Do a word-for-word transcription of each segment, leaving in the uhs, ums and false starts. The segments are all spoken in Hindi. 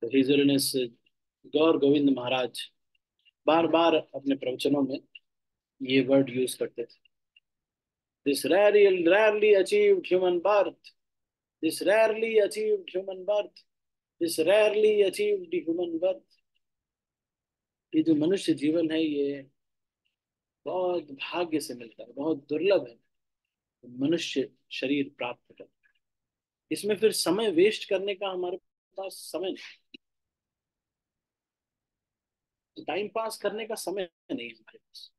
हिज होलीनेस गौर गोविंद महाराज बार बार अपने प्रवचनों में ये वर्ड यूज करते थे। This rarely rarely achieved human birth, this rarely achieved human birth, this rarely achieved human birth। ये जो मनुष्य जीवन है ये बहुत भाग्य से मिलता है, बहुत दुर्लभ है मनुष्य शरीर प्राप्त कर। इसमें फिर समय वेस्ट करने का हमारे पास समय नहीं, टाइम पास करने का समय नहीं है हमारे पास।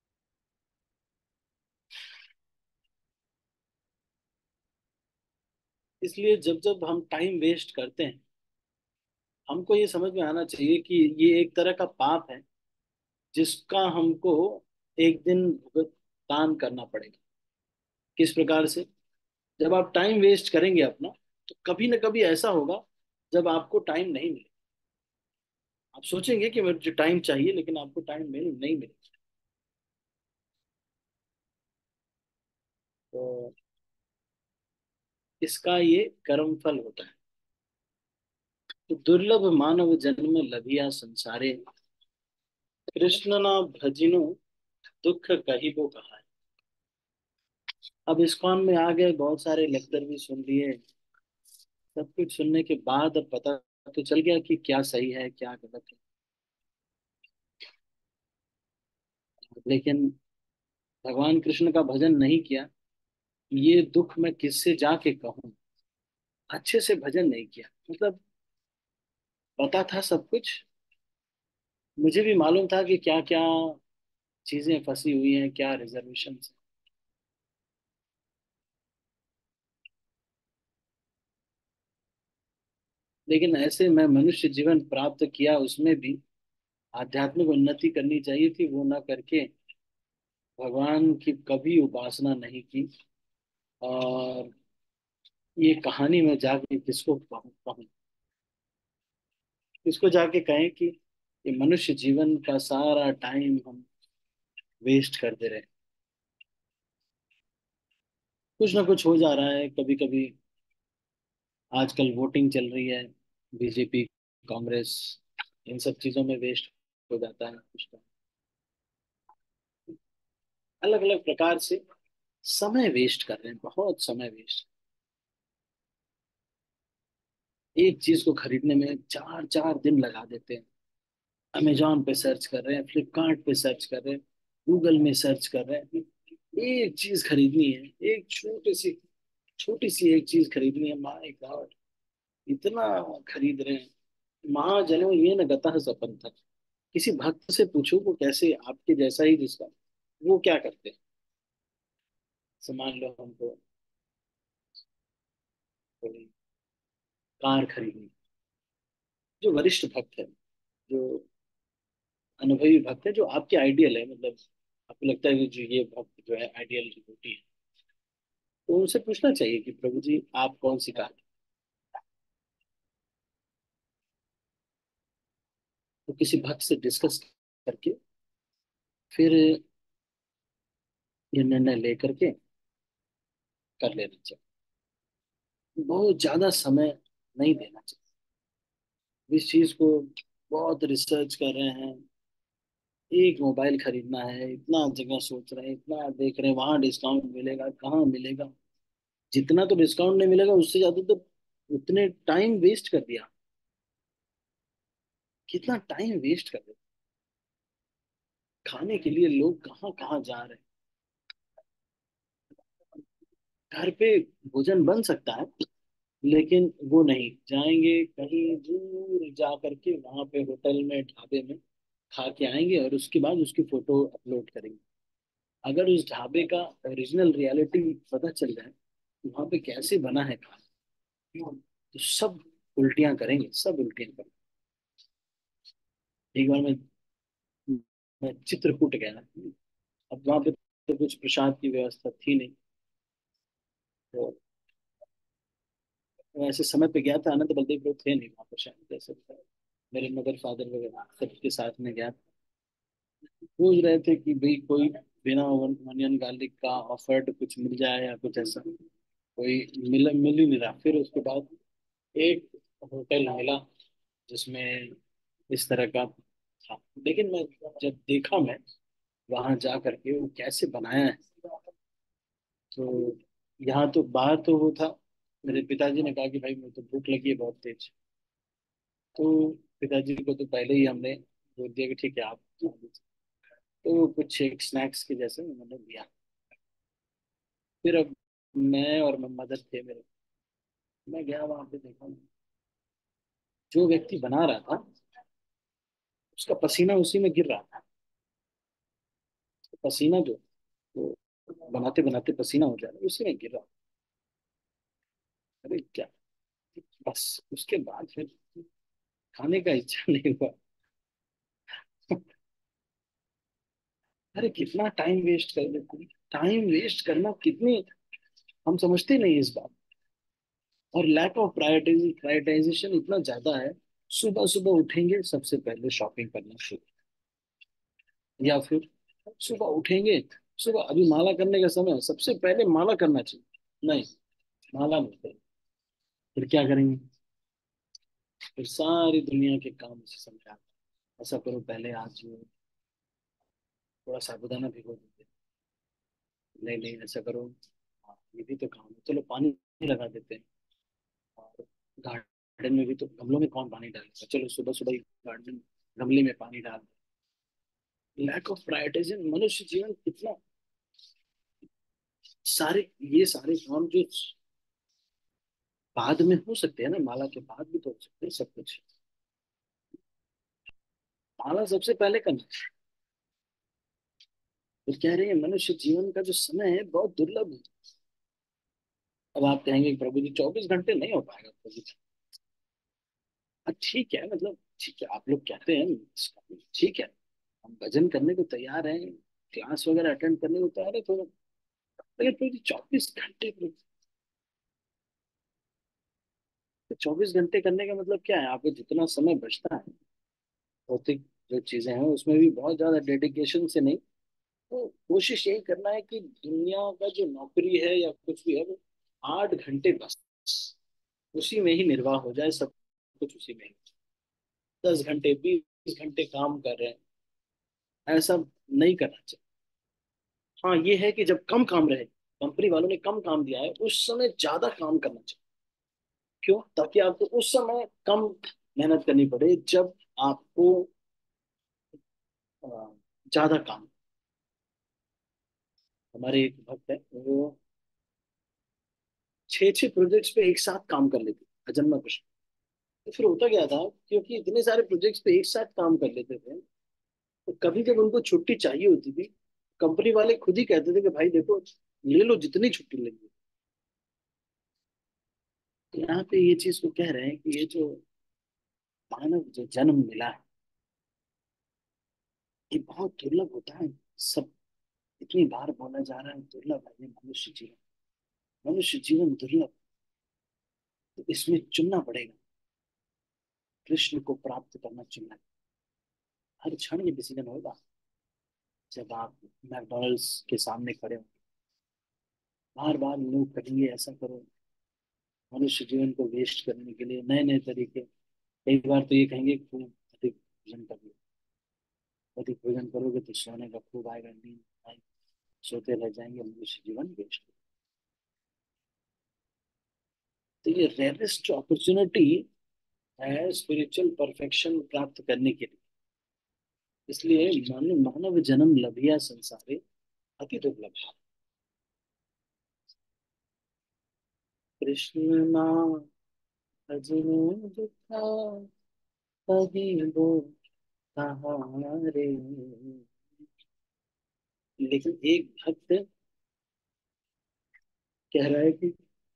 इसलिए जब जब हम टाइम वेस्ट करते हैं, हमको ये समझ में आना चाहिए कि ये एक तरह का पाप है जिसका हमको एक दिन भुगतान करना पड़ेगा। किस प्रकार से? जब आप टाइम वेस्ट करेंगे अपना, तो कभी ना कभी ऐसा होगा जब आपको टाइम नहीं मिले। आप सोचेंगे कि मुझे टाइम चाहिए, लेकिन आपको टाइम मिल नहीं मिलेगा। तो इसका ये कर्म फल होता है। तो दुर्लभ मानव जन्म लभिया संसारे, कृष्ण ना भजिनो दुख कहिबो कहा। अब इस्कॉन में आ गए, बहुत सारे लेक्चर भी सुन लिए, सब कुछ सुनने के बाद अब पता तो चल गया कि क्या सही है क्या गलत है। लेकिन भगवान कृष्ण का भजन नहीं किया, ये दुख मैं किससे जाके कहूँ। अच्छे से भजन नहीं किया, मतलब पता था सब कुछ, मुझे भी मालूम था कि क्या क्या चीजें फंसी हुई हैं, क्या रिजर्वेशन। लेकिन ऐसे मैं मनुष्य जीवन प्राप्त किया, उसमें भी आध्यात्मिक उन्नति करनी चाहिए थी, वो ना करके भगवान की कभी उपासना नहीं की। और ये कहानी में जाके किसको कहूँ कहूँ, किसको जाके कहें कि ये मनुष्य जीवन का सारा टाइम हम वेस्ट कर दे रहे हैं। कुछ ना कुछ हो जा रहा है कभी कभी। आजकल वोटिंग चल रही है, बीजेपी, कांग्रेस, इन सब चीजों में वेस्ट हो जाता है कुछ तो। अलग अलग प्रकार से समय वेस्ट कर रहे हैं, बहुत समय वेस्ट। एक चीज को खरीदने में चार चार दिन लगा देते हैं। अमेजोन पे सर्च कर रहे हैं, फ्लिपकार्ट पे सर्च कर रहे हैं, गूगल में सर्च कर रहे हैं। एक चीज खरीदनी है, एक छोटी सी छोटी सी एक चीज खरीदनी है, माय गॉड इतना खरीद रहे हैं। महाजनों ये न गतः सपन था। किसी भक्त से पूछो वो कैसे, आपके जैसा ही जिसका, वो क्या करते हैं। मान लो हमको कोई कार खरीदनी, जो वरिष्ठ भक्त है, जो अनुभवी भक्त है, जो आपके आइडियल है, मतलब आपको लगता है कि जो ये भक्त जो है आइडियल डिवोटी है, तो उनसे पूछना चाहिए कि प्रभु जी आप कौन सी कार। तो किसी भक्त से डिस्कस करके फिर ये निर्णय लेकर के कर लेना चाहिए। बहुत ज्यादा समय नहीं देना चाहिए इस चीज को। बहुत रिसर्च कर रहे हैं, एक मोबाइल खरीदना है, इतना जगह सोच रहे हैं, इतना देख रहे हैं, वहां डिस्काउंट मिलेगा कहाँ मिलेगा। जितना तो डिस्काउंट नहीं मिलेगा, उससे ज्यादा तो उतने टाइम वेस्ट कर दिया। कितना टाइम वेस्ट कर दिया। खाने के लिए लोग कहाँ कहाँ जा रहे हैं। घर पे भोजन बन सकता है, लेकिन वो नहीं जाएंगे, कहीं दूर जा करके वहां पे होटल में ढाबे में खा के आएंगे, और उसके बाद उसकी फोटो अपलोड करेंगे। अगर उस ढाबे का ओरिजिनल रियलिटी पता चल जाए कि वहां पे कैसे बना है खाना, तो सब उल्टियां करेंगे, सब उल्टियां करेंगे। एक बार मैं मैं चित्रकूट गया। अब वहां पे तो कुछ प्रसाद की व्यवस्था थी नहीं, तो वैसे समय पे गया था, अनंत बलदेव लोग थे नहीं वहां पर शायद, जैसे मेरे मदर फादर वगैरह सबके साथ में गया। पूछ रहे थे कि भाई कोई बिना अनियन गार्लिक का ऑफर्ड कुछ मिल जाए या कुछ ऐसा, कोई मिल मिल ही नहीं रहा। फिर उसके बाद एक होटल मिला, जिसमें इस तरह का था। लेकिन मैं जब देखा, मैं वहां जा करके वो कैसे बनाया है, तो यहाँ तो बाहर तो वो था। मेरे पिताजी ने कहा कि भाई मुझे तो भूख लगी है बहुत तेज। तो पिताजी को तो पहले ही हमने बोल दिया कि ठीक है आप खा लीजिए। तो कुछ एक स्नैक्स के जैसे उन्होंने दिया। फिर अब मैं और मदर थे मेरे, मैं गया वहां पे, देखा जो व्यक्ति बना रहा था उसका पसीना उसी में गिर रहा था। पसीना जो, वो बनाते बनाते पसीना हो जा रहा है उसी में गिर रहा था। अरे क्या! बस उसके बाद फिर खाने का इच्छा नहीं हुआ। अरे कितना टाइम वेस्ट कर देते हैं, टाइम वेस्ट करना कितनी, हम समझते नहीं इस बात। और लैक ऑफ प्रायोरिटाइज प्रायोरिटाइजेशन इतना ज्यादा है। सुबह सुबह उठेंगे सबसे पहले शॉपिंग करना शुरू, या फिर सुबह उठेंगे, सुबह अभी माला करने का समय है, सबसे पहले माला करना चाहिए। नहीं, माला नहीं करेंगे। फिर क्या करेंगे? फिर सारी दुनिया के काम उसी समय आते हैं। ऐसा करो, पहले आज थोड़ा साबूदाना भिगो देते, नहीं नहीं ऐसा करो, हाँ, ये भी तो काम है, चलो पानी लगा देते हैं। और गार्डन में भी तो, गमलों में कौन पानी डालेगा, चलो सुबह सुबह ही गार्डन गमले में पानी डाल। लैक ऑफ प्रायोरिटाइजेशन, मनुष्य जीवन कितना सारे, ये सारे काम जो बाद में हो सकते हैं ना, माला के बाद भी तो हो सकते हैं सब कुछ। माला सबसे पहले करना चाहिए। फिर कह रहे हैं मनुष्य जीवन का जो समय है बहुत दुर्लभ है। अब आप कहेंगे कि प्रभु जी चौबीस घंटे नहीं हो पाएगा प्रभु जी। हाँ, ठीक है, मतलब ठीक है, आप लोग कहते हैं, ठीक है, हम भजन करने को तैयार हैं, क्लास वगैरह अटेंड करने को तैयार है थोड़ा। लेकिन प्रभु जी चौबीस घंटे, तो चौबीस घंटे करने का मतलब क्या है? आपको जितना समय बचता है भौतिक जो चीजें हैं उसमें भी बहुत ज्यादा डेडिकेशन से नहीं, तो कोशिश यही करना है कि दुनिया का जो नौकरी है या कुछ भी है वो आठ घंटे बस उसी में ही निर्वाह हो जाए सब कुछ उसी में ही। दस घंटे बीस घंटे काम कर रहे हैं, ऐसा नहीं करना चाहिए। हाँ ये है कि जब कम काम रहे, कंपनी वालों ने कम काम दिया है, उस समय ज्यादा काम करना चाहिए। क्यों? ताकि आपको उस समय कम मेहनत करनी पड़े जब आपको अ, ज्यादा काम। हमारे एक भक्त है, वो छह छह प्रोजेक्ट्स पे एक साथ काम कर लेते, अजन्मा कृष्ण। तो फिर होता क्या था, क्योंकि इतने सारे प्रोजेक्ट्स पे एक साथ काम कर लेते थे, तो कभी जब उनको छुट्टी चाहिए होती थी, कंपनी वाले खुद ही कहते थे कि भाई देखो, ले लो जितनी छुट्टी लेंगे। तो यहाँ पे ये चीज को कह रहे हैं कि ये जो मानव जो जन्म मिला है, ये बहुत दुर्लभ होता है। सब इतनी बार बोला जा रहा है दुर्लभ है ये मनुष्य जीवन, मनुष्य जीवन दुर्लभ। तो इसमें चुनना पड़ेगा, कृष्ण को प्राप्त करना चुनना है। हर क्षण ये डिसीजन होगा। जब आप मैकडोनल्ड्स के सामने खड़े हो, बार बार लोग कहेंगे ऐसा करो, मनुष्य जीवन को वेस्ट करने के लिए नए नए तरीके। कई बार तो ये कहेंगे खूब अधिक भोजन करिए, अधिक भोजन करोगे तो सोने का खूब आएगा, नींद आएगी, सोते रह जाएंगे, मनुष्य जीवन वेस्ट। तो ये रेयरेस्ट अपॉर्चुनिटी है स्पिरिचुअल परफेक्शन प्राप्त करने के लिए। इसलिए मानव मानव जन्म लभिया संसारे अति दुर्लभ है। कृष्ण नाम भजने दुखा, कभी वो सहारे। लेकिन एक भक्त कह रहा है कि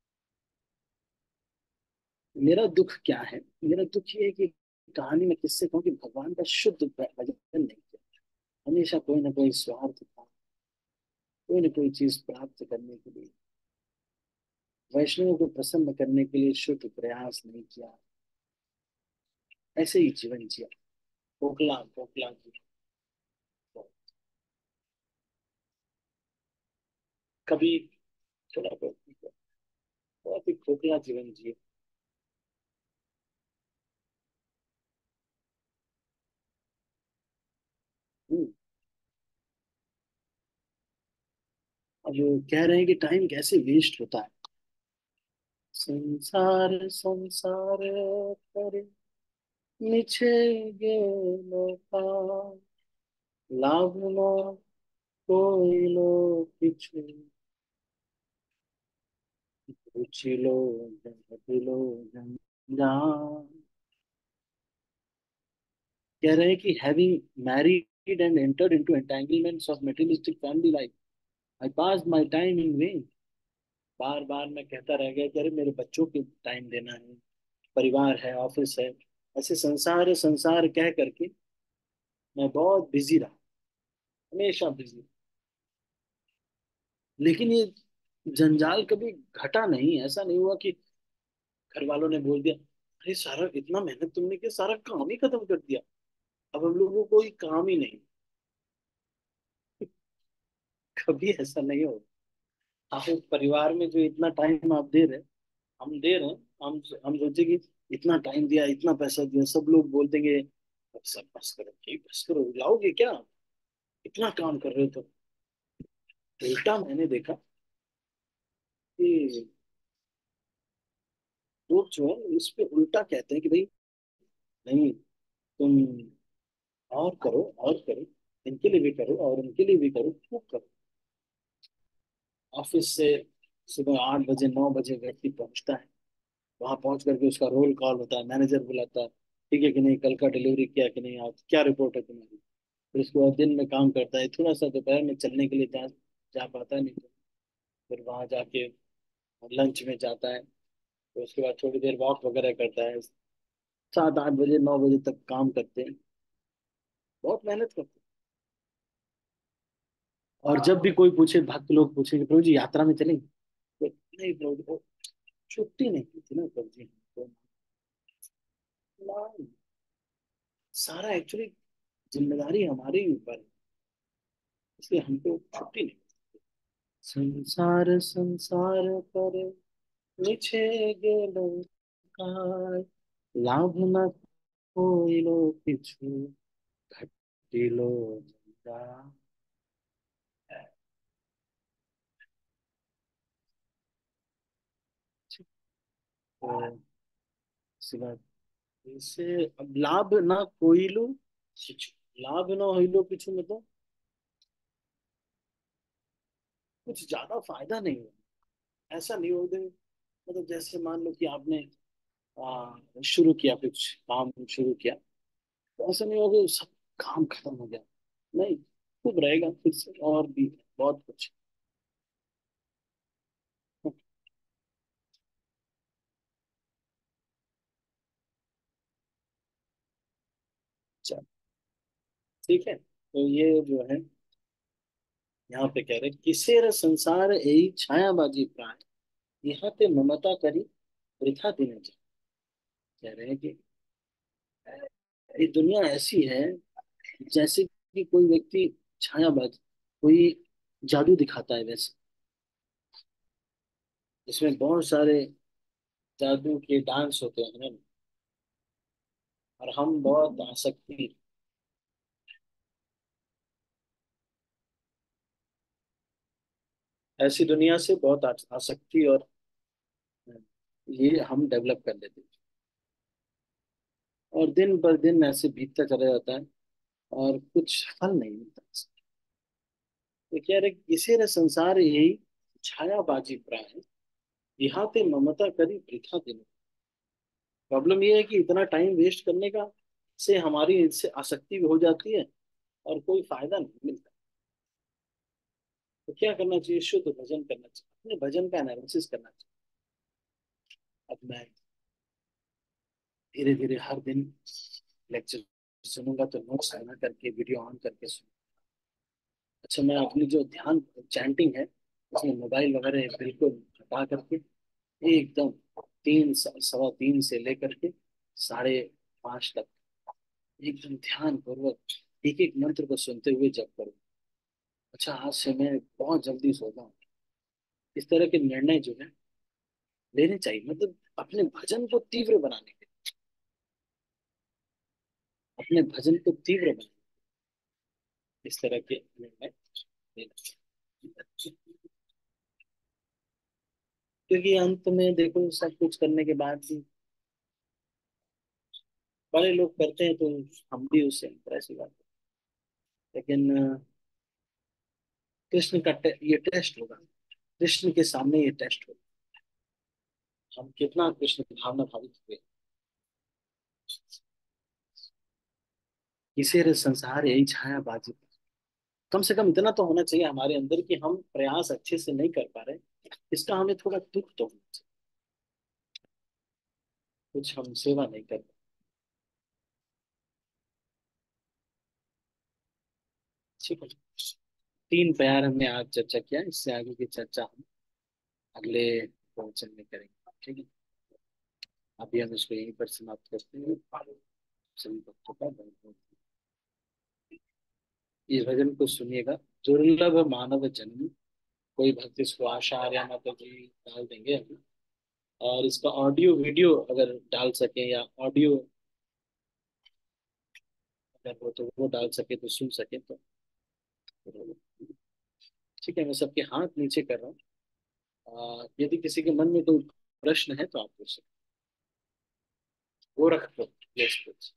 मेरा दुख क्या है, मेरा दुख ये है कि कहानी में किससे कहूँ कि भगवान का शुद्ध भजन नहीं किया। हमेशा कोई ना कोई स्वार्थ था, कोई ना कोई चीज प्राप्त करने के लिए, वैष्णव को प्रसन्न करने के लिए शुद्ध प्रयास नहीं किया। ऐसे ही जीवन जिया, खोखला खोखला जीवन। कभी थोड़ा बहुत बहुत ही खोखला जीवन जिए। जो कह रहे हैं कि टाइम कैसे वेस्ट होता है। संसार संसार करे मिछे गेलो पार, लाभ ना कोई लो किछु, उछिलो जटिलो जंजाल। कह रहे हैं कि having married and entered into entanglements of materialistic family life, I pass my time in vain. बार बार मैं कहता रह गया कि अरे मेरे बच्चों को टाइम देना है, परिवार है, ऑफिस है, ऐसे संसार है संसार कह करके मैं बहुत बिजी रहा, हमेशा बिजी। लेकिन ये जंजाल कभी घटा नहीं, ऐसा नहीं हुआ कि घर वालों ने बोल दिया अरे सारा इतना मेहनत तुमने किया सारा काम ही खत्म कर दिया, अब हम लोगों को कोई काम ही नहीं। कभी ऐसा नहीं हो। आप एक परिवार में जो इतना टाइम आप दे रहे हैं, हम दे रहे हैं, हम हम सोचे कि इतना टाइम दिया इतना पैसा दिया, सब लोग बोल देंगे अब सब बस करो ठीक बस करो, लाओगे क्या, इतना काम कर रहे हो तो। उल्टा मैंने देखा कि लोग जो है इस पे उल्टा कहते हैं कि भाई नहीं, तुम और करो और करो, इनके लिए भी करो और उनके लिए भी करो, खूब करो। ऑफिस से सुबह आठ बजे नौ बजे व्यक्ति पहुंचता है, वहां पहुंच करके उसका रोल कॉल होता है, मैनेजर बुलाता है, ठीक है कि नहीं, कल का डिलीवरी किया कि नहीं, आज क्या रिपोर्ट है तुम्हारी। फिर उसके बाद दिन में काम करता है, थोड़ा सा दोपहर में चलने के लिए जा जा पाता है नहीं तो फिर वहां जाके लंच में जाता है, तो उसके बाद थोड़ी देर वॉक वगैरह करता है। सात आठ बजे नौ बजे तक काम करते हैं, बहुत मेहनत करते हैं। और जब भी कोई पूछे, भक्त लोग पूछेंगे प्रभु जी यात्रा में चलेंगे, तो नहीं प्रभु जी, वो छुट्टी नहीं की थी ना प्रभु जी, तो ना, सारा एक्चुअली जिम्मेदारी हमारे ही ऊपर है, इसलिए हमको छुट्टी नहीं। संसार संसार पर मिछे गेलो काय, लाभ न कोइलो किछु, घटिलो जंजाल। तो सिवा इसे अब लाभ ना कोइलो किछु, लाभ ना होइलो किछु मतलब कुछ ज्यादा फायदा नहीं हो, ऐसा नहीं हो गए। मतलब जैसे मान लो कि आपने आ, शुरू किया, कुछ काम शुरू किया, तो ऐसा नहीं होगा सब काम खत्म हो गया, नहीं, खूब रहेगा फिर से और भी बहुत कुछ। चल ठीक है, तो ये जो है यहाँ पे कह रहे किसेर संसार यही छायाबाजी प्राण, यहाँ पे ममता करी वृथा दिन जाए। कह रहे हैं कि ये दुनिया ऐसी है जैसे कि कोई व्यक्ति छायाबाज, कोई जादू दिखाता है वैसे, इसमें बहुत सारे जादू के डांस होते हैं ना, और हम बहुत आसक्ति, ऐसी दुनिया से बहुत आस- आसक्ति और ये हम डेवलप कर लेते हैं, और दिन पर दिन ऐसे बीतता चला जाता है और कुछ फल नहीं मिलता। तो कह रहे किसी ने संसार यही छायाबाजी प्राय, यहाँ पे ममता करी वृथा दिन। प्रॉब्लम ये है कि इतना टाइम वेस्ट करने का से हमारी इससे आसक्ति भी हो जाती है और कोई फायदा नहीं मिलता। तो क्या करना चाहिए, शुद्ध भजन करना चाहिए, अपने भजन का एनालिसिस करना चाहिए। अब मैं धीरे धीरे हर दिन लेक्चर सुनूंगा, तो नोट्स बना करके वीडियो ऑन करके सुन। अच्छा, मैं अपनी जो ध्यान चैंटिंग है उसमें मोबाइल वगैरह बिल्कुल हटा करके एकदम तीन सवा तीन से लेकर के साढ़े पाँच तक एकदम ध्यान पूर्वक एक एक मंत्र को सुनते हुए जप करूँ। अच्छा, आज से मैं बहुत जल्दी सो जाऊँ, इस तरह के निर्णय जो है लेने चाहिए, मतलब अपने भजन को तीव्र बनाने के, अपने भजन को तीव्र बनाने, इस तरह के निर्णय लेना चाहिए। क्योंकि अंत में देखो सब कुछ करने के बाद भी बड़े लोग करते हैं तो हम भी उससे इम्प्रेस हो जाते हैं। लेकिन अ, कृष्ण का टे, ये टेस्ट होगा, कृष्ण के सामने ये टेस्ट होगा, हम कितना कृष्ण की भावना भावित हुए। किसी रे संसार यही छाया बाजी। कम से कम इतना तो होना चाहिए हमारे अंदर कि हम प्रयास अच्छे से नहीं कर पा रहे, इसका हमें थोड़ा दुख तो होना चाहिए। कुछ हम सेवा नहीं कर पा। ठीक है। तीन प्यार हमने आज चर्चा किया, इससे आगे की चर्चा हम अगले प्रवचन में करेंगे। ठीक है। अभी हम इसको यहीं पर समाप्त करते हैं। सभी भक्तों का बहुत बहुत इस भजन को सुनिएगा। दुर्लभ मानव जन्म, कोई भक्त इसको आशा आर्या माता जी डाल देंगे अभी। और इसका ऑडियो वीडियो अगर डाल सके, या ऑडियो अगर हो तो वो डाल सके तो सुन सके तो। ठीक है, मैं सबके हाथ नीचे कर रहा हूँ। आ, यदि किसी के मन में कोई प्रश्न है तो आप पूछ सकते हैं। वो रख दो। Yes please.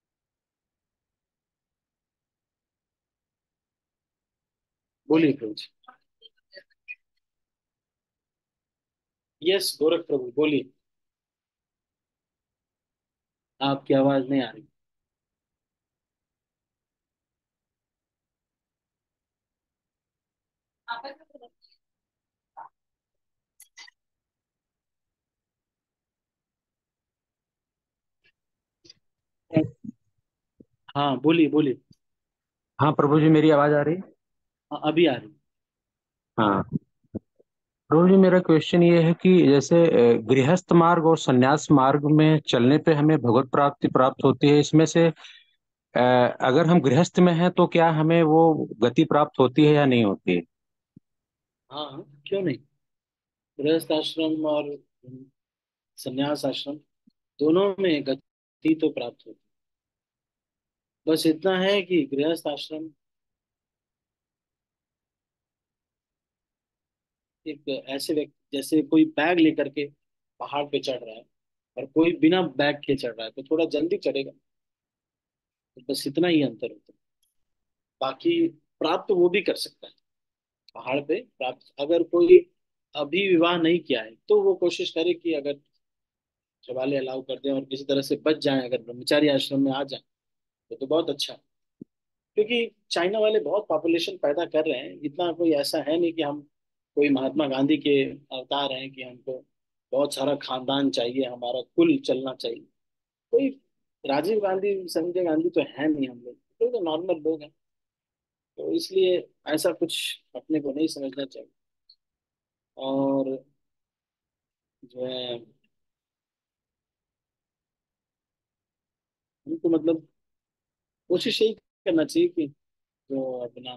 बोलिए प्रभु जी। यस गोरख प्रभु बोलिए। आपकी आवाज नहीं आ रही। हाँ बोलिए बोलिए। हाँ प्रभु जी, मेरी आवाज आ रही है? हाँ अभी आ रही। हाँ प्रभु जी, मेरा क्वेश्चन ये है कि जैसे अ, गृहस्थ मार्ग और संन्यास मार्ग में चलने पे हमें भगवत प्राप्ति प्राप्त होती है। इसमें से अ, अगर हम गृहस्थ में हैं तो क्या हमें वो गति प्राप्त होती है या नहीं होती है? हाँ हाँ क्यों नहीं। गृहस्थ आश्रम और संन्यास आश्रम दोनों में गति तो प्राप्त होती है। बस इतना है कि गृहस्थ आश्रम एक ऐसे व्यक्ति, जैसे कोई बैग लेकर के पहाड़ पे चढ़ रहा है और कोई बिना बैग के चढ़ रहा है तो थोड़ा जल्दी चढ़ेगा। तो बस इतना ही अंतर होता है। बाकी प्राप्त वो भी कर सकता है। पहाड़ पे प्राप्त, अगर कोई अभी विवाह नहीं किया है तो वो कोशिश करे कि अगर घर वाले अलाउ कर दें और किसी तरह से बच जाए, अगर ब्रह्मचारी आश्रम में आ जाए तो, तो बहुत अच्छा है। क्योंकि चाइना वाले बहुत पॉपुलेशन पैदा कर रहे हैं, इतना कोई ऐसा है नहीं कि हम कोई महात्मा गांधी के अवतार हैं कि हमको बहुत सारा खानदान चाहिए, हमारा कुल चलना चाहिए। कोई राजीव गांधी संजय गांधी तो है नहीं, हम लोग तो, तो नॉर्मल लोग हैं। तो इसलिए ऐसा कुछ अपने को नहीं समझना चाहिए। और जो है हमको मतलब कोशिश यही करना चाहिए कि जो अपना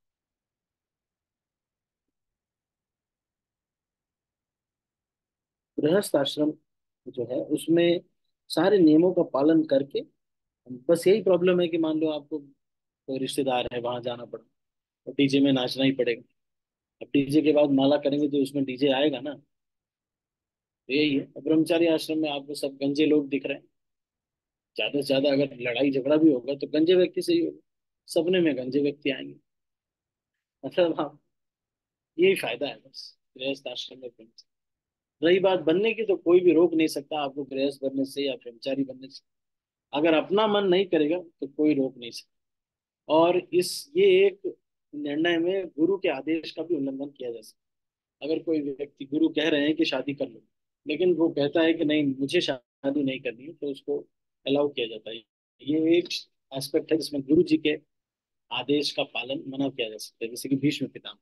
गृहस्थ आश्रम जो है उसमें सारे नियमों का पालन करके, बस यही प्रॉब्लम है कि मान लो आपको कोई रिश्तेदार है वहां जाना पड़ा तो डीजे में नाचना ही पड़ेगा। अब डीजे के बाद माला करेंगे तो उसमें डीजे आएगा ना। तो यही है। अब ब्रह्मचारी आश्रम में आपको सब गंजे लोग दिख रहे हैं। ज्यादा से ज्यादा अगर लड़ाई झगड़ा भी होगा तो गंजे व्यक्ति से ही होगा। सपने में गंजे व्यक्ति आएंगे। मतलब हाँ, यही फायदा है बस गृहस्थ आश्रम में ब्रह्मचारी। रही बात बनने की, तो कोई भी रोक नहीं सकता आपको गृहस्थ बनने से या ब्रह्मचारी बनने से। अगर अपना मन नहीं करेगा तो कोई रोक नहीं सकता। और इस ये एक निर्णय में गुरु के आदेश का भी उल्लंघन किया जा सकता है। अगर कोई व्यक्ति, गुरु कह रहे हैं कि शादी कर लो, लेकिन वो कहता है कि नहीं मुझे शादी नहीं करनी है, तो उसको अलाउ किया जाता है। ये एक एस्पेक्ट है जिसमें गुरु जी के आदेश का पालन मना किया जा सकता है, जैसे कि भीष्म पितामह।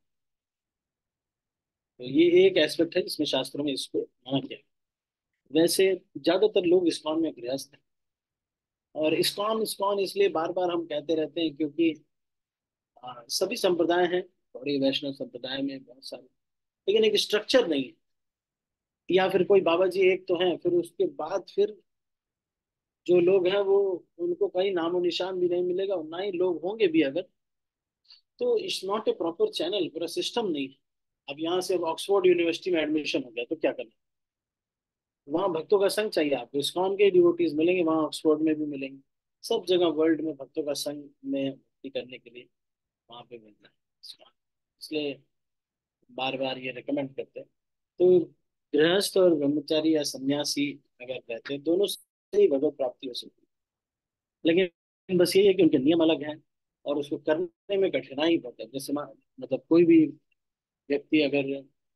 तो ये एक एस्पेक्ट है जिसमें शास्त्रों में इसको मना किया गया। वैसे ज्यादातर लोग इस्कॉन में गृहस्थ हैं। और इस्कॉन इस्कॉन इसलिए बार बार हम कहते रहते हैं क्योंकि आ, सभी संप्रदाय हैं, गौड़ी वैष्णव संप्रदाय में बहुत सारे, लेकिन एक स्ट्रक्चर नहीं है। या फिर कोई बाबा जी एक तो हैं, फिर उसके बाद फिर जो लोग हैं वो, उनको कहीं नामो निशान भी नहीं मिलेगा, और ना ही लोग होंगे भी अगर, तो it's not a proper channel, पूरा सिस्टम नहीं है। अब यहाँ से अब ऑक्सफोर्ड यूनिवर्सिटी में एडमिशन हो गया तो क्या करना, वहाँ भक्तों का संघ चाहिए आपको, इस्कॉन के डिवोटीज मिलेंगे वहाँ, ऑक्सफोर्ड में भी मिलेंगे, सब जगह वर्ल्ड में भक्तों का संघ में भक्ति करने के लिए वहाँ पे मिलना है इस्कॉन। इसलिए बार बार ये रिकमेंड करते हैं। तो गृहस्थ और ब्रह्मचारी या सन्यासी अगर रहते हैं, दोनों से ही भगवत प्राप्ति हो सकती है, लेकिन बस ये है कि उनके नियम अलग हैं और उसको करने में कठिनाई बहुत है। जैसे मा- मतलब कोई भी व्यक्ति अगर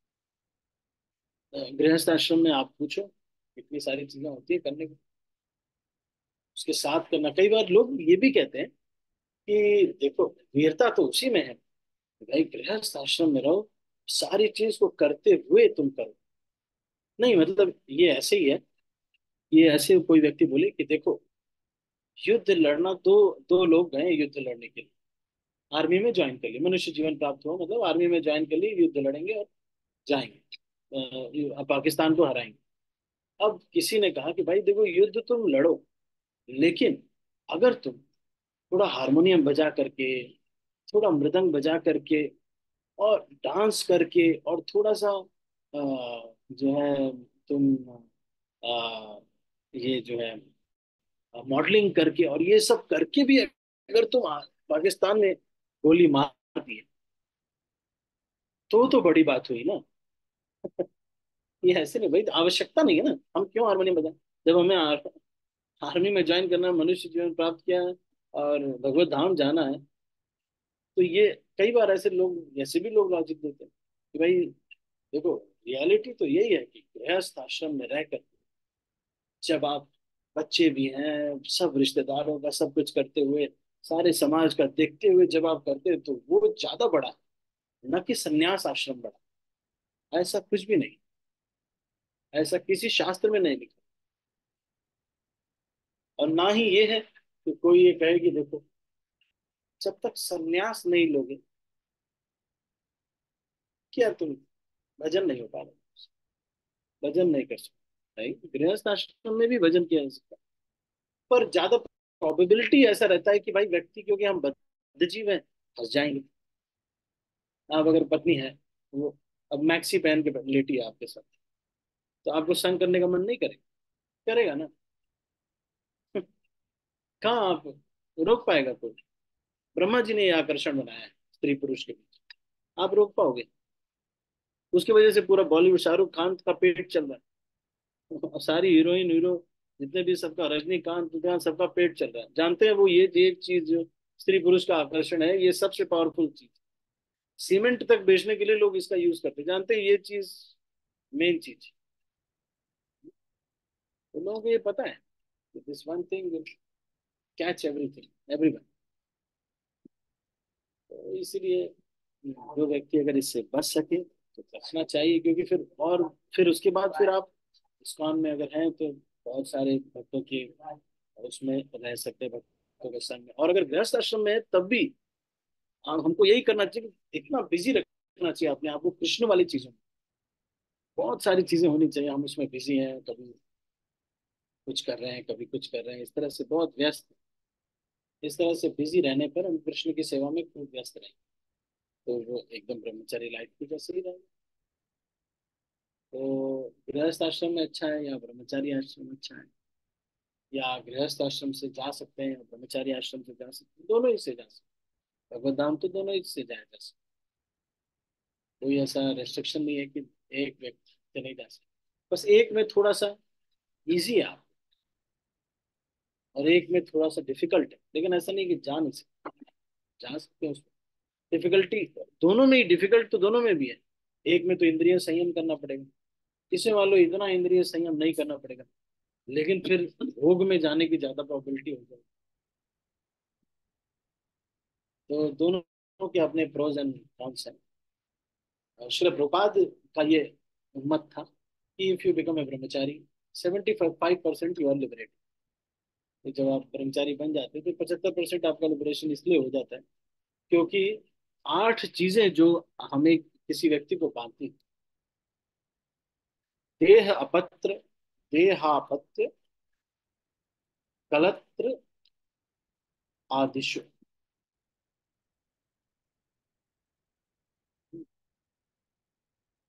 अ, गृहस्थ आश्रम में आप पूछो, इतनी सारी चीजें होती है करने को, उसके साथ करना। कई बार लोग ये भी कहते हैं कि देखो वीरता तो उसी में है, भाई गृहस्थ आश्रम में रहो, सारी चीज को करते हुए तुम करो। नहीं मतलब ये ऐसे ही है, ये ऐसे कोई व्यक्ति बोले कि देखो युद्ध लड़ना, दो दो लोग गए युद्ध लड़ने के लिए, आर्मी में ज्वाइन कर लिए, मनुष्य जीवन प्राप्त हुआ मतलब आर्मी में ज्वाइन कर लिए, युद्ध लड़ेंगे और जाएंगे, अ, पाकिस्तान को हराएंगे। अब किसी ने कहा कि भाई देखो युद्ध तुम लड़ो, लेकिन अगर तुम थोड़ा हारमोनियम बजा करके, थोड़ा मृदंग बजा करके और डांस करके और थोड़ा सा अ, जो है तुम अ, ये जो है मॉडलिंग करके और ये सब करके भी अगर तुम आ- पाकिस्तान में गोली मार दी तो तो बड़ी बात हुई ना। ये ऐसे नहीं भाई, आवश्यकता नहीं है ना, हम क्यों हारमोनियम बजाएं जब हमें आर, आर्मी में ज्वाइन करना है, मनुष्य जीवन प्राप्त किया है और भगवत धाम जाना है। तो ये कई बार ऐसे लोग, ऐसे भी लोग लॉजिक देते हैं कि भाई देखो रियलिटी तो यही है कि गृहस्थ आश्रम में रहकर जब आप बच्चे भी हैं, सब रिश्तेदारों का सब कुछ करते हुए, सारे समाज का देखते हुए जब आप करते हैं तो वो ज्यादा बड़ा है, न कि संन्यास आश्रम बड़ा। ऐसा कुछ भी नहीं, ऐसा किसी शास्त्र में नहीं लिखा। और ना ही ये है कि कोई ये कहे कि देखो जब तक संन्यास नहीं लोगे क्या तुम भजन नहीं हो पा रहे, भजन नहीं कर सकते। नहीं, गृहस्थ आश्रम में भी भजन किया जा सकता है, पर ज्यादा प्रोबेबिलिटी ऐसा रहता है कि भाई व्यक्ति, क्योंकि हम बद्ध जीव हैं, फंस जाएंगे। आप अगर पत्नी है, वो अब मैक्सी पहन के लेटी है आपके साथ, तो आपको संग करने का मन नहीं करेगा, करेगा ना। कहाँ आप रोक पाएगा कोई? ब्रह्मा जी ने ये आकर्षण बनाया है स्त्री पुरुष के बीच, आप रोक पाओगे? उसकी वजह से पूरा बॉलीवुड शाहरुख खान का पेट चल रहा है, और सारी हीरोइन हीरो जितने भी, सबका, रजनीकांत का सबका पेट चल रहा है। जानते हैं वो ये ये चीज जो स्त्री पुरुष का आकर्षण है, ये सबसे पावरफुल चीज, सीमेंट तक बेचने के लिए लोग इसका यूज करते हैं, जानते हैं ये चीज मेन चीज। तो लोगों को ये पता है this one thing will catch everything everyone. तो इसीलिए जो व्यक्ति अगर इससे बच सके तो बचना चाहिए, क्योंकि फिर और फिर उसके बाद फिर आप इस्कॉन में अगर हैं तो बहुत सारे भक्तों के उसमें रह सकते हैं, भक्तों के संग में। और अगर गृहस्थ आश्रम में है तब भी हम- हमको यही करना चाहिए कि इतना बिजी रखना चाहिए अपने आप को कृष्ण वाली चीजों में। बहुत सारी चीजें होनी चाहिए, हम उसमें बिजी हैं, कभी कुछ कर रहे हैं, कभी कुछ कर रहे हैं, इस तरह से बहुत व्यस्त हैं। इस तरह से बिजी रहने पर हम कृष्ण की सेवा में खूब व्यस्त रहेंगे, तो वो एकदम ब्रह्मचारी लाइफ की जैसे ही रहेंगे। तो गृहस्थ आश्रम में अच्छा है या ब्रह्मचारी आश्रम अच्छा है, या गृहस्थ आश्रम से जा सकते हैं या ब्रह्मचारी आश्रम से जा सकते हैं, दोनों ही से जा सकते हैं, भगवत धाम तो दोनों ही से जाया जा सकता है। कोई ऐसा रेस्ट्रिक्शन नहीं है कि एक व्यक्ति से नहीं जा सकता, बस एक में थोड़ा सा इजी है आप, और एक में थोड़ा सा डिफिकल्ट है, लेकिन ऐसा नहीं कि जा नहीं सकते, जा सकते हैं उसमें। डिफिकल्टी दोनों में ही, डिफिकल्ट तो दोनों में भी है। एक में तो इंद्रिय संयम करना पड़ेगा, इसमें मान लो इतना इंद्रिय संयम नहीं करना पड़ेगा, लेकिन फिर भोग में जाने की ज्यादा प्रोबेबिलिटी हो जाएगी। तो दोनों के अपने प्रोज एंड कॉन्स हैं। श्रील प्रभुपाद का ये मत था कि if you become a brahmachari, seventy five percent you are liberated. तो जब आप ब्रह्मचारी बन जाते हैं तो पचहत्तर परसेंट आपका लिबरेशन इसलिए हो जाता है क्योंकि आठ चीजें जो हमें किसी व्यक्ति को बांधती हैं, देह अपत्र, देहापत्य, कलत्र, आदिशु।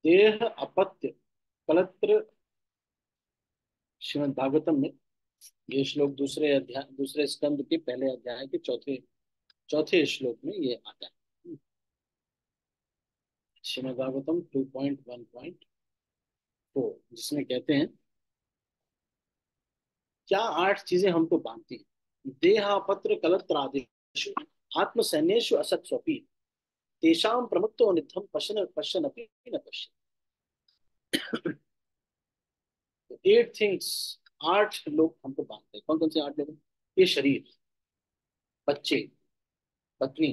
देह अपत्य कलत्र, श्रीमद् भागवतम में ये श्लोक दूसरे अध्याय, दूसरे स्कंद के पहले अध्याय के चौथे चौथे श्लोक में ये आता है। Srimad Bhagavatam two point one point four, जिसमें कहते हैं क्या आठ चीजें हमको बांधती हैं। देहापत्र कलत्रादेशु आत्म सैन्येषु असत स्वपी तेषाम प्रमुक्तो नित्यम पश्यन पश्यन अपि न पश्यन। एट थिंग्स, आठ लोग हमको बांधते हैं। कौन कौन से आठ लोग? ये शरीर, बच्चे, पत्नी,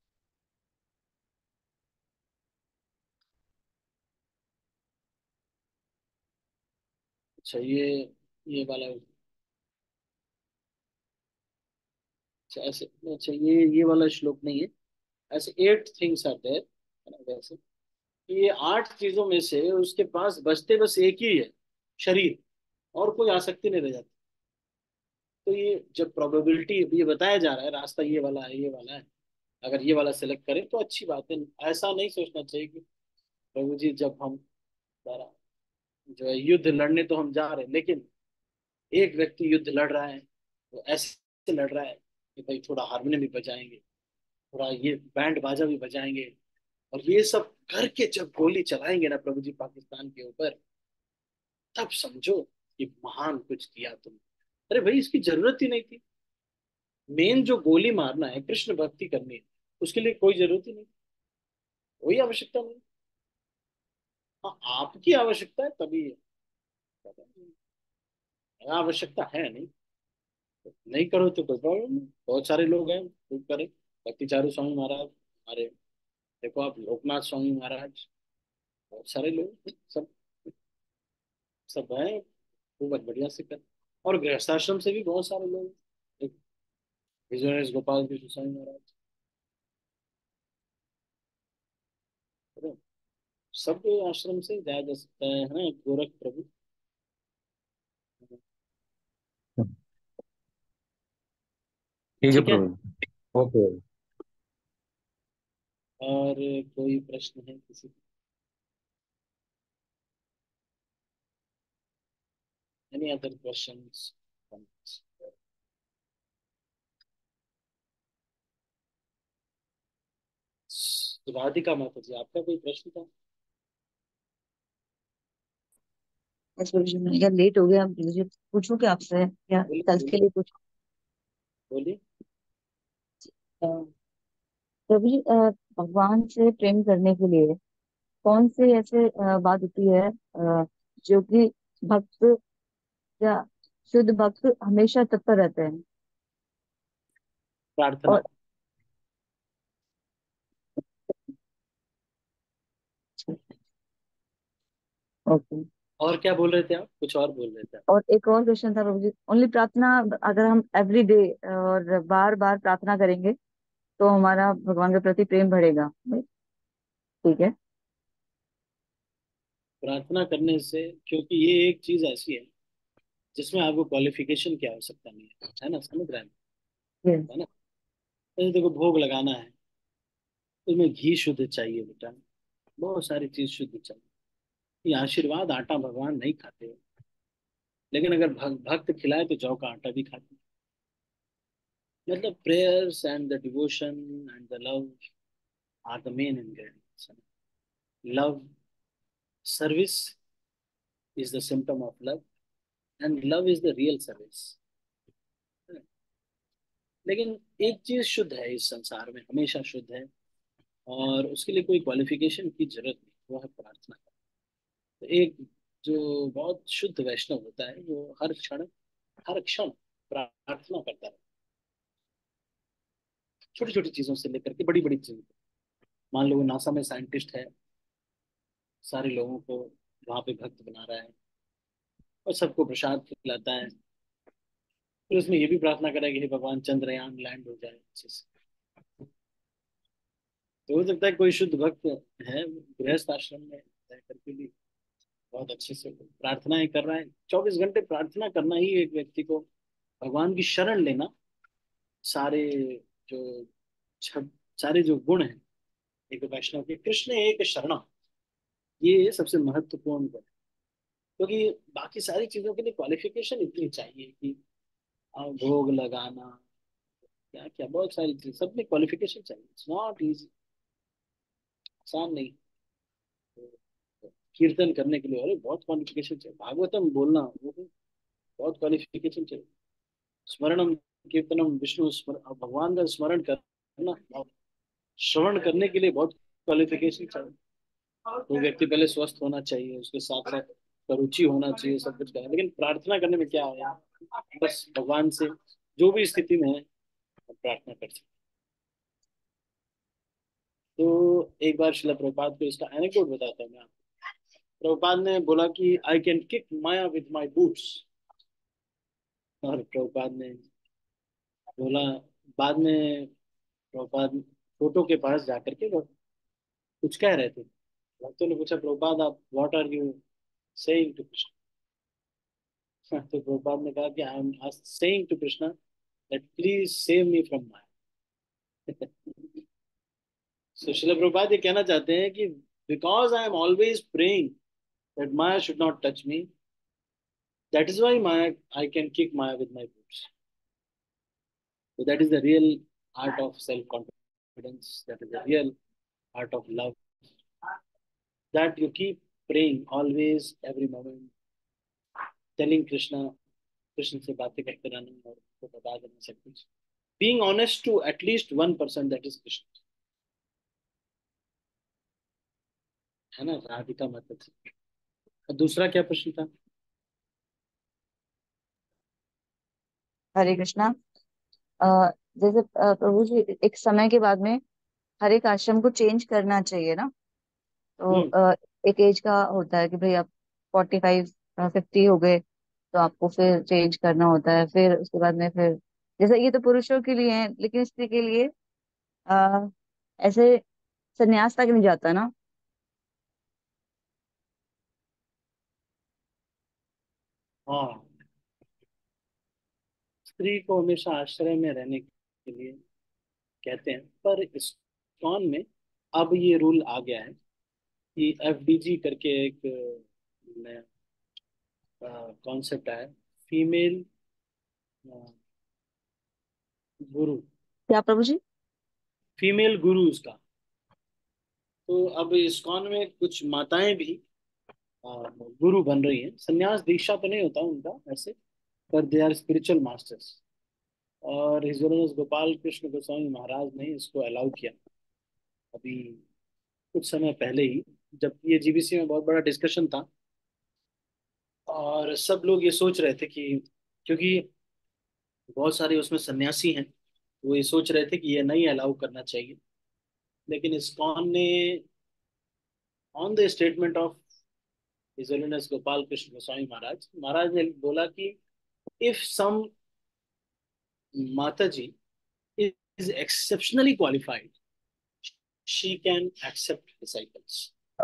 अच्छा ये ये वाला, अच्छा ऐसे, अच्छा ये ये वाला श्लोक नहीं है। ऐसे एट थिंग्स आर देयर, है ना? वैसे ये आठ चीजों में से उसके पास बचते बस एक ही है, शरीर, और कोई आसक्ति नहीं रह जाती। तो ये जब प्रोबेबिलिटी ये बताया जा रहा है, रास्ता ये वाला है, ये वाला है, अगर ये वाला सेलेक्ट करें तो अच्छी बात है। ऐसा नहीं सोचना चाहिए कि प्रभु जी जब हम सारा जो है युद्ध लड़ने तो हम जा रहे हैं, लेकिन एक व्यक्ति युद्ध लड़ रहा है तो ऐसे लड़ रहा है कि भाई थोड़ा हारमोनियम भी बजाएंगे, थोड़ा ये बैंड बाजा भी बजाएंगे, और ये सब करके जब गोली चलाएंगे ना प्रभु जी पाकिस्तान के ऊपर, तब समझो कि महान कुछ किया तुम। अरे भाई इसकी जरूरत ही नहीं थी। मेन जो गोली मारना है, कृष्ण भक्ति करनी है, उसके लिए कोई जरूरत ही नहीं, कोई आवश्यकता नहीं। हाँ आपकी आवश्यकता है तभी है, आवश्यकता है नहीं, नहीं करो तो कोई प्रॉब्लम नहीं। बहुत सारे लोग हैं खूब करें। भक्ति चारू स्वामी महाराज हमारे, देखो आप लोकनाथ स्वामी महाराज, बहुत सारे लोग हैं, सब सब हैं, खूब बढ़िया से कर। और गृहस्थाश्रम से भी बहुत सारे लोग हैं। एक विजय गोपाल कृष्ण स्वामी महाराज, है। सब आश्रम से जाया जा सकता है है ना? गोरख प्रभु। ठीक है ठीक है। प्रभु। ओके। और कोई प्रश्न है किसी? Any other questions? Radhika Mata जी, आपका कोई प्रश्न था? यस प्रभु जी, मैं क्या लेट हो गया, मुझे पूछूं क्या आपसे, क्या बोलिए कल के बोलिए लिए कुछ? बोलिए। अ, प्रभु जी, अ, भगवान से प्रेम करने के लिए कौन से ऐसे अ, बात होती है अ, जो कि भक्त या शुद्ध भक्त हमेशा तत्पर रहते हैं? प्रार्थना। और ओके। और क्या बोल रहे थे आप? कुछ और बोल रहे थे आप। और एक और क्वेश्चन था प्रभु जी, ओनली प्रार्थना, अगर हम एवरी डे और बार बार प्रार्थना करेंगे तो हमारा भगवान के प्रति प्रेम बढ़ेगा? ठीक है। प्रार्थना करने से, क्योंकि ये एक चीज ऐसी है जिसमें आपको क्वालिफिकेशन की आवश्यकता नहीं है, है ना? समझ रहे हैं? यस। है ना? जैसे देखो भोग लगाना है, तो उसमें घी शुद्ध चाहिए बेटा, बहुत सारी चीज शुद्ध चाहिए। ये आशीर्वाद आटा भगवान नहीं खाते, लेकिन अगर भग, भक्त खिलाए तो जौ का आटा भी खाते। मतलब prayers and the devotion and the love are the main ingredients. Love, service is the symptom of love, and love is the real service. लेकिन एक चीज शुद्ध है इस संसार में, हमेशा शुद्ध है, और उसके लिए कोई क्वालिफिकेशन की जरूरत नहीं, वो है प्रार्थना। तो एक जो बहुत शुद्ध वैष्णव होता है वो हर क्षण हर क्षण प्रार्थना करता है, छोटी छोटी चीजों से लेकर के बड़ी बड़ी चीजों तक। मान लो वो नासा में साइंटिस्ट है, सारे लोगों को वहां पे भक्त बना रहा है और सबको प्रसाद खिलाता है, फिर उसमें ये भी प्रार्थना करा कि हे भगवान चंद्रयान लैंड हो जाए अच्छे से। तो हो सकता है कोई शुद्ध भक्त है, गृहस्थ आश्रम में रह करके भी बहुत अच्छे से प्रार्थनाएं कर रहा है। चौबीस घंटे प्रार्थना करना ही एक व्यक्ति को भगवान की शरण लेना, सारे जो छब सारे जो गुण हैं एक वैष्णव के, कृष्ण एक शरणम, ये सबसे महत्वपूर्ण है, क्योंकि बाकी सारी चीजों के लिए क्वालिफिकेशन इतनी चाहिए कि आ, भोग लगाना, क्या क्या बहुत सारी चीज, सब में क्वालिफिकेशन चाहिए। इट्स नॉट इजी, आसान नहीं। तो कीर्तन करने के लिए अरे बहुत क्वालिफिकेशन चाहिए, भागवतम बोलना वो भी बहुत क्वालिफिकेशन चाहिए। स्मरणम कीर्तनम विष्णु स्मरण, भगवान का स्मरण करना और श्रवण करने के लिए बहुत क्वालिफिकेशन चाहिए। वो व्यक्ति पहले स्वस्थ होना चाहिए, उसके साथ साथ रुचि होना चाहिए, सब कुछ करना। लेकिन प्रार्थना करने में क्या है, बस भगवान से जो भी स्थिति में है प्रार्थना कर सकते। तो एक बार शिला प्रभुपाद को इसका एनेक्डोट बताता हूँ मैं आपको। प्रभुपाद ने बोला कि I can kick maya with my boots. और प्रभुपाद ने बोला, बाद में प्रभुपाद फोटो के पास जाकर के वो कुछ कह रहे थे। भक्तों ने पूछा, प्रभुपाद आप what are you saying to Krishna? तो प्रभुपाद ने कहा कि I am saying to Krishna that please save me from maya. So Srila Prabhupada ये कहना चाहते हैं कि because I am always praying that maya should not touch me, that is why maya I can kick maya with my boots. So that is the real art of self-confidence. That is the real art of love. That you keep praying always, every moment, telling Krishna, Krishna से बातें करते रहना और उसको बता देना सब कुछ. Being honest to at least one person, that is Krishna. है ना, राधिका माता जी. और दूसरा क्या प्रश्न था? हरे कृष्णा। अ, जैसे अ, प्रभु जी एक समय के बाद में हर एक आश्रम को चेंज करना चाहिए ना। तो हम्म. अ, एक एज का होता है कि भाई आप फोर्टी फाइव फिफ्टी हो गए तो आपको फिर चेंज करना होता है। फिर उसके बाद में फिर जैसे ये तो पुरुषों के लिए है, लेकिन स्त्री के लिए आ, ऐसे संन्यास तक नहीं जाता ना। हाँ, स्त्री को हमेशा आश्रय में रहने के लिए कहते हैं, पर इस्कॉन में अब ये रूल आ गया है कि एफ डी जी करके एक नया कॉन्सेप्ट है, फीमेल गुरु, क्या प्रभु जी? फीमेल गुरु उसका। तो अब इस्कॉन में कुछ माताएं भी अ, गुरु बन रही हैं। संन्यास दीक्षा तो नहीं होता उनका ऐसे, पर दे आर स्पिरिचुअल मास्टर्स। और हिज होलीनेस गोपाल कृष्ण गोस्वामी महाराज ने इसको अलाउ किया अभी कुछ समय पहले ही, जब ये जी बी सी में बहुत बड़ा डिस्कशन था। और सब लोग ये सोच रहे थे कि क्योंकि बहुत सारे उसमें सन्यासी हैं, वो ये सोच रहे थे कि ये नहीं अलाउ करना चाहिए। लेकिन इस्कॉन ने on the statement of his holiness Gopal Krishna Goswami Maharaj Maharaj ने बोला कि if some mata ji is exceptionally qualified, she can accept disciples.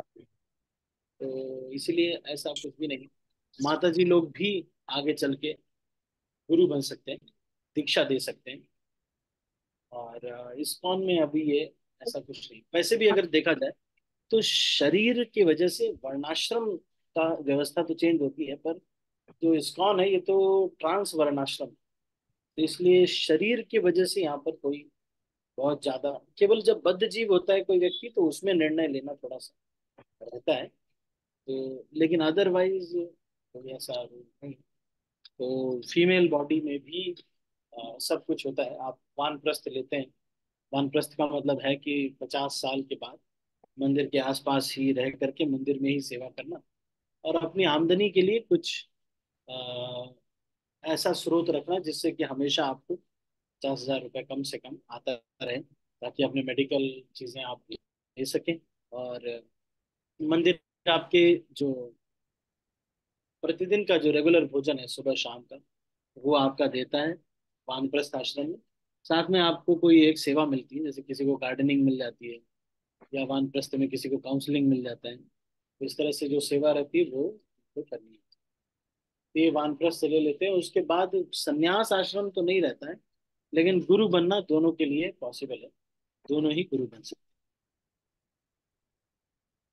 तो इसलिए ऐसा कुछ भी नहीं, माता जी लोग भी आगे चल के गुरु बन सकते हैं, दीक्षा दे सकते हैं। और अ, इस्कॉन में अभी ये ऐसा कुछ नहीं। वैसे भी अगर देखा जाए तो शरीर की वजह से वर्णाश्रम का व्यवस्था तो चेंज होती है, पर जो इस्कॉन है ये तो ट्रांस वर्णाश्रम। तो इसलिए शरीर की वजह से यहाँ पर कोई बहुत ज्यादा, केवल जब बद्ध जीव होता है कोई व्यक्ति तो उसमें निर्णय लेना थोड़ा सा रहता है। तो लेकिन अदरवाइज कोई ऐसा रूल नहीं। तो फीमेल बॉडी में भी अ, सब कुछ होता है। आप वानप्रस्थ लेते हैं, वानप्रस्थ का मतलब है कि पचास साल के बाद मंदिर के आसपास ही रह करके मंदिर में ही सेवा करना, और अपनी आमदनी के लिए कुछ अ, ऐसा स्रोत रखना जिससे कि हमेशा आपको पचास हजार रुपये कम से कम आता रहे, ताकि अपने मेडिकल चीजें आप ले सकें। और मंदिर आपके जो प्रतिदिन का जो रेगुलर भोजन है सुबह शाम का, वो आपका देता है वानप्रस्थ आश्रम में। साथ में आपको कोई एक सेवा मिलती है, जैसे किसी को गार्डनिंग मिल जाती है, या वानप्रस्थ में किसी को काउंसलिंग मिल जाता है। तो इस तरह से जो सेवा रहती है वो वो करनी है। तो ये वानप्रस्थ ले लेते हैं, उसके बाद संन्यास आश्रम तो नहीं रहता है, लेकिन गुरु बनना दोनों के लिए पॉसिबल है, दोनों ही गुरु बन सकते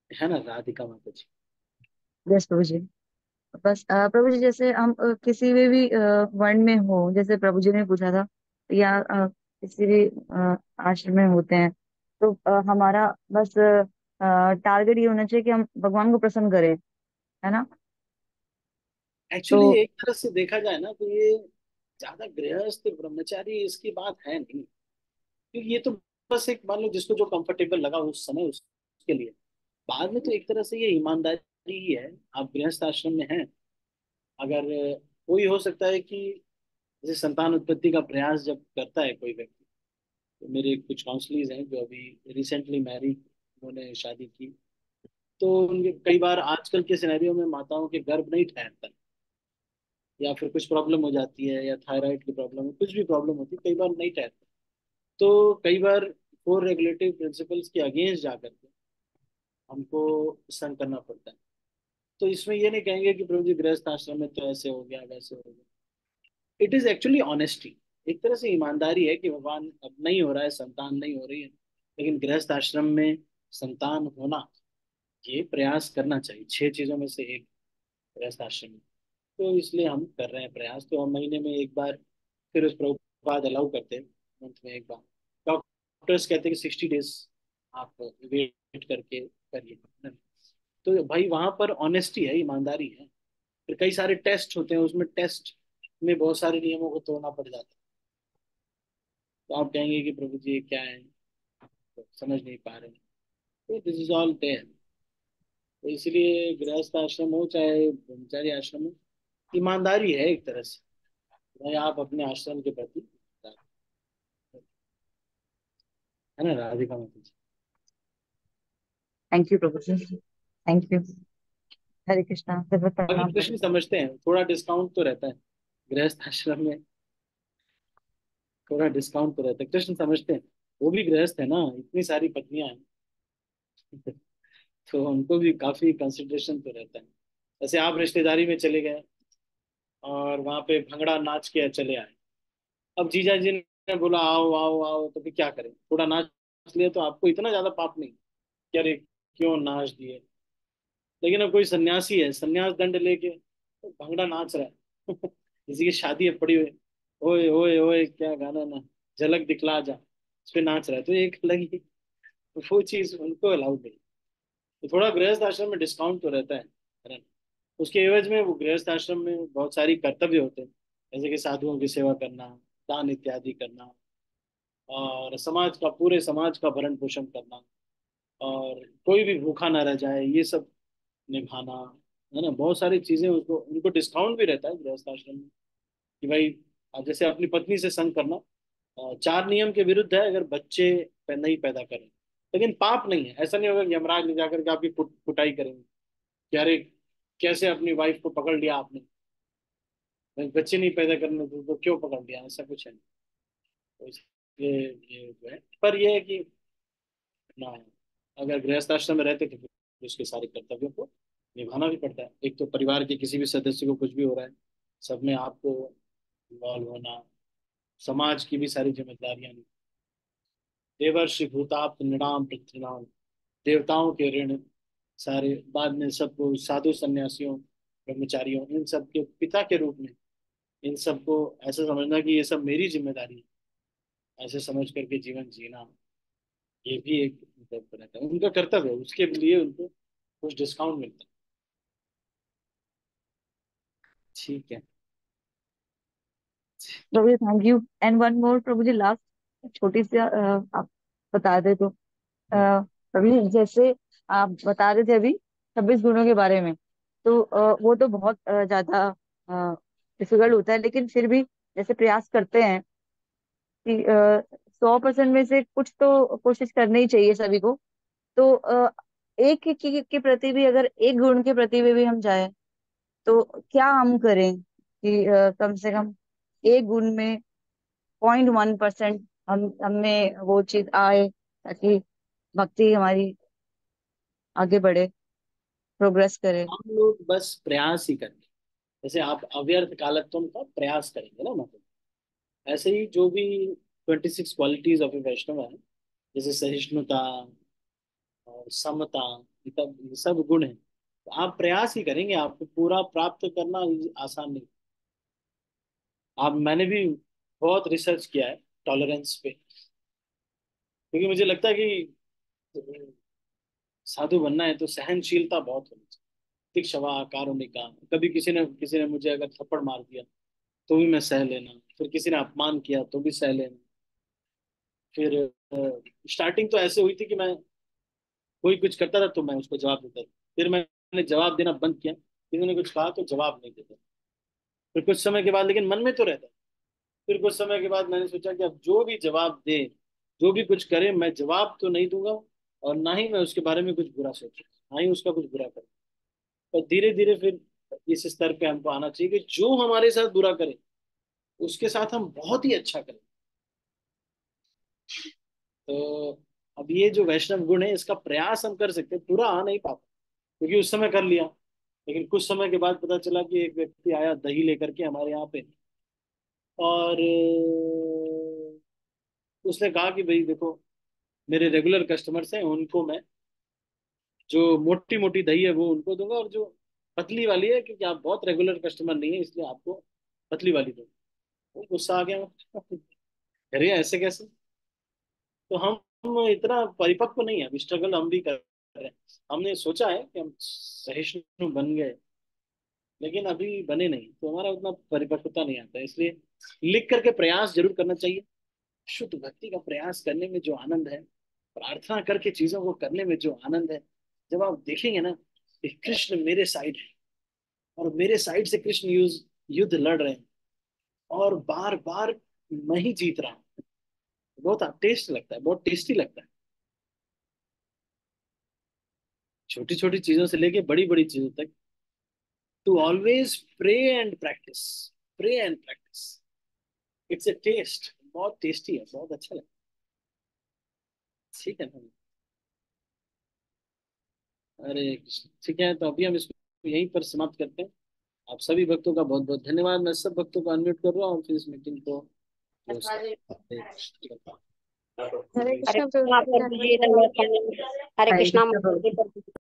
है ना राधिका माता जी। यस प्रभु जी। बस अ, प्रभु जी, जैसे हम अ, किसी में भी अ, वर्ण में हो, जैसे प्रभु जी ने पूछा था, या अ, किसी भी अ, आश्रम में होते हैं, तो अ, हमारा बस टारगेट ये होना चाहिए कि हम भगवान को प्रसन्न करें, है ना? तो एक्चुअली एक तरह से देखा जाए ना तो ये ज्यादा गृहस्थ ब्रह्मचारी इसकी बात है नहीं, क्योंकि ये तो बस एक मान लो जिसको जो कंफर्टेबल लगा उस समय उस, उसके लिए। बाद में तो एक तरह से ये ईमानदारी ही है। आप गृहस्थ आश्रम में हैं, अगर कोई हो सकता है कि जैसे संतान उत्पत्ति का प्रयास जब करता है कोई व्यक्ति, तो मेरे कुछ काउंसलर्स हैं जो अभी रिसेंटली मैरिड, उन्होंने शादी की, तो उनके कई बार आजकल के सिनेरियो में माताओं के गर्भ नहीं ठहरता, या फिर कुछ प्रॉब्लम हो जाती है, या थायराइड की प्रॉब्लम है, कुछ भी प्रॉब्लम होती है, कई बार नहीं ठहरता। तो कई बार फोर रेगुलेटिव प्रिंसिपल्स के अगेंस्ट जाकर के हमको संग करना पड़ता है। तो इसमें ये नहीं कहेंगे कि प्रभु जी गृहस्थ आश्रम में तो ऐसे हो गया वैसे हो गया। इट इज एक्चुअली ऑनेस्टी, एक तरह से ईमानदारी है कि भगवान अब नहीं हो रहा है, संतान नहीं हो रही है, लेकिन गृहस्थ आश्रम में संतान होना, ये प्रयास करना चाहिए। छह चीजों में से एक गृहस्थ आश्रम में, तो इसलिए हम कर रहे हैं प्रयास। तो हम महीने में एक बार फिर उस प्रभुपाद अलाउ करते हैं, मंथ में एक बार। डॉक्टर्स कहते हैं कि सिक्सटी डेज आप वेट करके करिए। तो भाई वहां पर ऑनेस्टी है, ईमानदारी है। फिर कई सारे टेस्ट होते हैं, उसमें टेस्ट में बहुत सारे नियमों को तोड़ना पड़ जाता है। तो आप कहेंगे कि प्रभु जी ये क्या है, तो समझ नहीं पा रहे हैं, तो दिस इज ऑल देयर। तो इसलिए गृहस्थ आश्रम हो चाहे ब्रह्मचारी आश्रम हो, ईमानदारी है एक तरह से। भाई आप अपने आश्रम के प्रति ईमानदार है ना राधिका माता जी। थैंक यू प्रभु जी, थैंक यू। हरे कृष्णा, दंडवत बाकी प्रणाम प्रभु कृष्ण जी। समझते हैं, थोड़ा डिस्काउंट तो रहता है गृहस्थ आश्रम में, थोड़ा डिस्काउंट तो रहता है, कृष्ण समझते हैं। वो भी गृहस्थ है ना, इतनी सारी पत्नियां हैं। तो उनको भी काफी कंसिडरेशन तो रहता है। जैसे आप रिश्तेदारी में चले गए और वहां पे भंगड़ा नाच के चले आए, अब जीजा जी ने बोला आओ आओ आओ, तो फिर क्या करें, थोड़ा नाच लिया तो आपको इतना ज्यादा पाप नहीं कि अरे क्यों नाच दिए। लेकिन अब कोई सन्यासी है, सन्यास दंड लेके तो भंगड़ा नाच रहा है, किसी की शादी है पड़ी हुई, ओए ओए ओए क्या गाना ना, झलक दिखला जा, उस पे नाच रहा है, तो एक अलग ही वो चीज उनको अलाउड नहीं। तो थोड़ा गृहस्थ आश्रम में डिस्काउंट तो रहता है है ना? उसके एवज में वो गृहस्थ आश्रम में बहुत सारी कर्तव्य होते हैं, जैसे कि साधुओं की सेवा करना, दान इत्यादि करना, और समाज का, पूरे समाज का भरण पोषण करना, और कोई भी भूखा ना रह जाए, ये सब निभाना, है ना? बहुत सारी चीजें उसको, उनको डिस्काउंट भी रहता है गृहस्थ आश्रम में, कि भाई अब जैसे अपनी पत्नी से संग करना अ, चार नियम के विरुद्ध है अगर बच्चे पे- नहीं पैदा करें, लेकिन पाप नहीं है। ऐसा नहीं होगा कि यमराज ले जाकर के आपकी कुट, कुटाई करेंगे कि अरे कैसे अपनी वाइफ को पकड़ लिया आपने, भाई बच्चे नहीं पैदा करने तो, तो क्यों पकड़ लिया, ऐसा कुछ है नहीं। तो इसलिए ये जो है, पर ये है कि ना, अगर गृहस्थ आश्रम में रहते थे तो उसके सारे कर्तव्यों को निभाना भी पड़ता है। एक तो परिवार के किसी भी सदस्य को कुछ भी हो रहा है, सब में आपको इन्वॉल्व होना, समाज की भी सारी जिम्मेदारियां, देवर्षि भूताप नृणाम पृथ्वीनाम, देवताओं के ऋण सारे, बाद में सबको साधु सन्यासियों ब्रह्मचारियों इन सब के पिता के रूप में, इन सबको ऐसा समझना कि ये सब मेरी जिम्मेदारी है, ऐसे समझ करके जीवन जीना, ये भी एक मतलब रहता है उनका कर्तव्य है, उसके लिए उनको कुछ डिस्काउंट मिलता है। ठीक है। प्रभु जी thank you. And one more प्रभु जी, लास्ट छोटी सी अ, आप बता दे तो। अ, अभी जैसे आप बता रहे थे अभी छब्बीस गुणों के बारे में, तो अ, वो तो बहुत अ, ज्यादा डिफिकल्ट होता है, लेकिन फिर भी जैसे प्रयास करते हैं कि सौ परसेंट में से कुछ तो कोशिश करनी ही चाहिए सभी को। तो अ, एक के, के, के प्रति भी, अगर एक गुण के प्रति भी, भी हम जाए, तो क्या हम करें कि अ, कम से कम एक गुण में पॉइंट वन परसेंट हम हमें वो चीज आए, ताकि भक्ति हमारी आगे बढ़े, प्रोग्रेस करे। हम लोग बस प्रयास ही करेंगे, जैसे आप अव्यर्थ कालत्वम का प्रयास करेंगे ना, मतलब ऐसे ही जो भी twenty six qualities of a Vaishnava है, जैसे सहिष्णुता, और समता, ये सब ये सब गुण है। तो आप प्रयास ही करेंगे, आपको पूरा प्राप्त करना आसान नहीं। आप मैंने भी बहुत रिसर्च किया है टॉलरेंस पे, क्योंकि मुझे लगता है कि साधु बनना है तो सहनशीलता बहुत होनी चाहिए। तिक्षवा कारुणिका, कभी किसी ने किसी ने मुझे अगर थप्पड़ मार दिया तो भी मैं सह लेना, फिर किसी ने अपमान किया तो भी सह लेना। फिर स्टार्टिंग तो ऐसे हुई थी कि मैं कोई कुछ करता था तो मैं उसको जवाब देता था, फिर मैंने जवाब देना बंद किया, किसी ने कुछ कहा तो जवाब नहीं देता। फिर कुछ समय के बाद लेकिन मन में तो रहता। फिर कुछ समय के बाद मैंने सोचा कि अब जो भी जवाब दे, जो भी कुछ करे, मैं जवाब तो नहीं दूंगा, और ना ही मैं उसके बारे में कुछ बुरा सोचूंगा, ना ही उसका कुछ बुरा करूंगा। और धीरे धीरे फिर इस स्तर पे हमको आना चाहिए कि जो हमारे साथ बुरा करे उसके साथ हम बहुत ही अच्छा करें। तो अब ये जो वैष्णव गुण है इसका प्रयास हम कर सकते हैं, पूरा आ नहीं पाता क्योंकि उस समय कर लिया, लेकिन कुछ समय के बाद पता चला कि एक व्यक्ति आया दही लेकर के हमारे यहाँ पे, और अ, उसने कहा कि भाई देखो, मेरे रेगुलर कस्टमर्स हैं, उनको मैं जो मोटी मोटी दही है वो उनको दूंगा, और जो पतली वाली है, क्योंकि आप बहुत रेगुलर कस्टमर नहीं है इसलिए आपको पतली वाली दूंगा। वो गुस्सा आ गया मुझे। अरे ऐसे कैसे? तो हम हम इतना परिपक्व नहीं है, अभी स्ट्रगल हम भी कर रहे हैं। हमने सोचा है कि हम सहिष्णु बन गए, लेकिन अभी बने नहीं, तो हमारा उतना परिपक्वता नहीं आता है। इसलिए लिख करके प्रयास जरूर करना चाहिए। शुद्ध भक्ति का प्रयास करने में जो आनंद है, प्रार्थना करके चीजों को करने में जो आनंद है, जब आप देखेंगे ना कि कृष्ण मेरे साइड है, और मेरे साइड से कृष्ण युद्ध युद्ध लड़ रहे हैं, और बार बार मैं ही जीत रहा हूँ, बहुत टेस्ट लगता है, बहुत टेस्टी लगता है। छोटी छोटी चीजों से लेके बड़ी बड़ी चीजों तक, to always pray and practice, pray and practice, it's a taste, बहुत टेस्टी है, बहुत अच्छा लगता है। ठीक है ना? अरे कृष्ण, ठीक है, तो अभी हम इसको यहीं पर समाप्त करते हैं। आप सभी भक्तों का बहुत बहुत धन्यवाद। मैं सब भक्तों को अनम्यूट कर रहा हूँ और फिर इस मीटिंग को क्लोज कर। हरे कृष्ण। हरे हरे कृष्ण कृष्णा प्रभु जी, प्रभु जी, धन्यवाद। धन्यवाद। हरे हरे कृष्णा कृष्ण माता प्रभु जी, जी। प्रभु जी।